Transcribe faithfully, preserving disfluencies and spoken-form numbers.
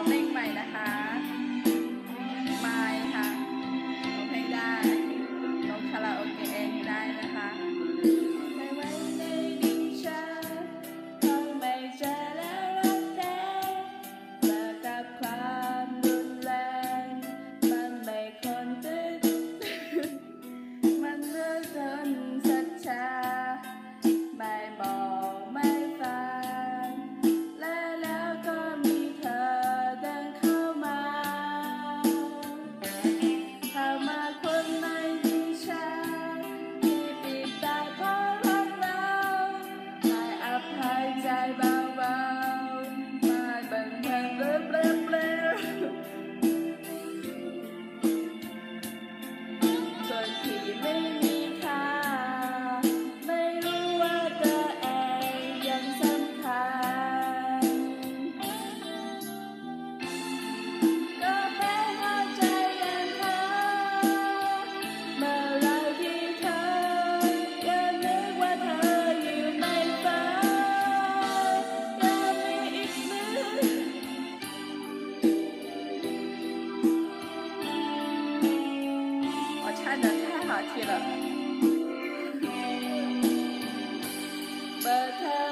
เพลงใหม่นะคะไม่ค่ะร้องเพลงได้ร้องคาราโอเกะเองได้นะคะไม่ไว้ในดินฉันคงไม่เจอแล้วรักแท้เมื่อกับความรุนแรงมันไม่คนตื่นมันเลื่อนจนสัจจาไม่บอกไม่ฟังและแล้วก็มีเธอเดินเข้ามาเข้ามาคนในดินฉันที่ปิดตาเพราะรักเราให้อภัยใจเบาๆไม่บังคับเร็วเร็วเร็วส่วนที่ไม่มีค่าไม่รู้ว่าตัวเองยังสำคัญก็แม้หัวใจยังเธอเมื่อไรที่เธอยังนึกว่าเธออยู่ในฝันยังมีอีกมือ我唱的太好听了。